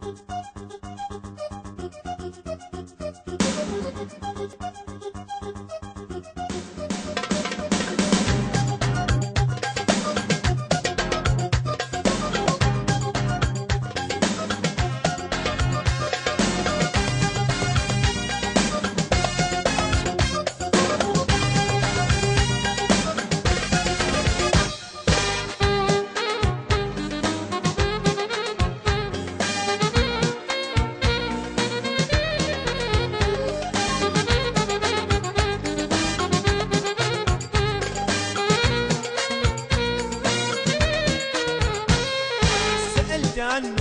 عنه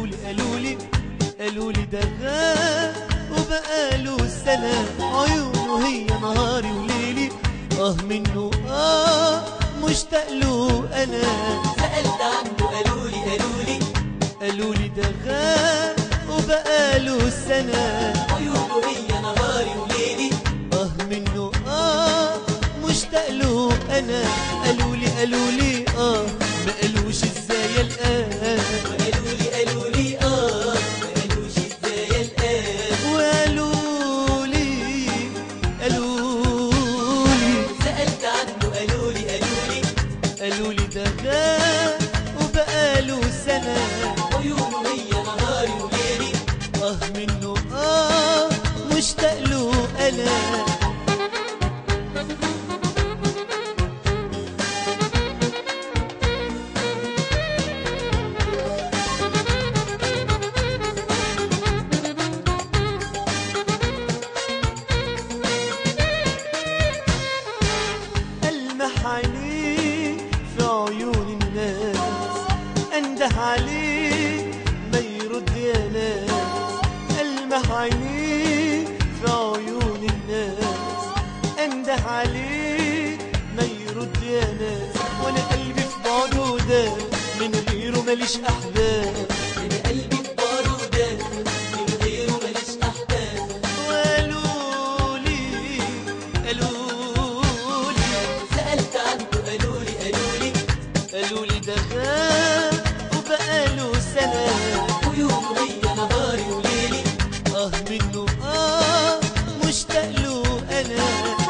قالولي ده غاب وبقاله سنة، عيونه هي نهاري وليلي، منه مشتاق له أنا. سألت عنه قالولي ده غاب وبقاله سنة، عيونه هي نهاري وليلي، منه مشتاق له أنا. قالولي ما قالوش ازاي الآن، قالولي ما قالوش ازاي الآن، وقالولي سألت عنه قالولي ده غاب وبقاله سنة، عيونه هي نهاري وليلي، منه مشتاق له أنا. عينيه في عيون الناس، انده عليه ما يرد يا ناس. ألمح عينيه في عيون الناس، انده عليه ما يرد يا ناس. وانا قلبي في بعده ده من غيره ماليش احباب، انا قلبي في بعده ده من غيره ماليش احباب. وقالولي سألت عنه قالولي ده غاب وبقاله سنة، عيونه هي نهاري وليلي، منه مشتاق له أنا.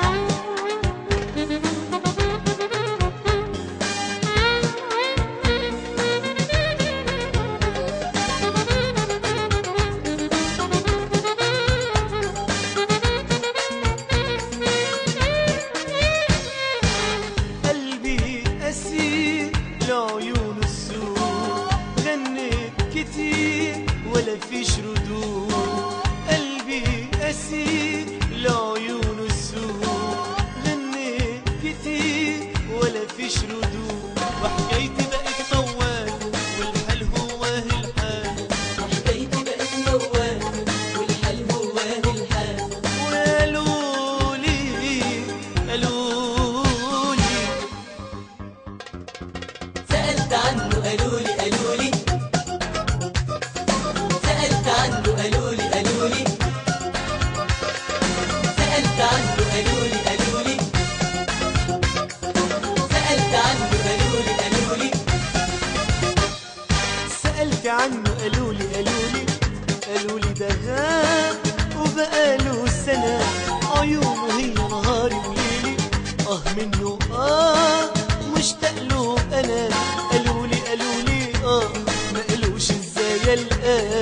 قلبي أسير لعيون السوق، غنيت كتير ولا فيش ردود. قلبي أسير لعيون السوق، غنيت كتير ولا فيش ردود. وحكايتي بقت موال والحال هو الحال، وحكايتي بقت موال والحال هو الحال. وقالولي سألت عنه قالولي سألت عنه قالولي سألت عنه قالولي سألت عنه قالولي سألت عنه قالولي ده غاب وبقاله سنة، عيونه هي نهاري وليلي، منه مشتاق له أنا. قالولي ما قالوش ازاي الآن.